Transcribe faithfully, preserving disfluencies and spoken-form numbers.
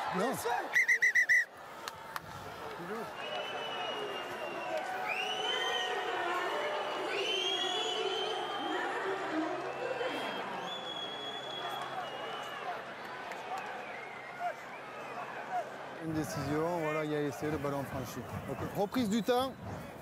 Non. Une décision, voilà, il y a essai, le ballon franchi. Okay. Reprise du temps.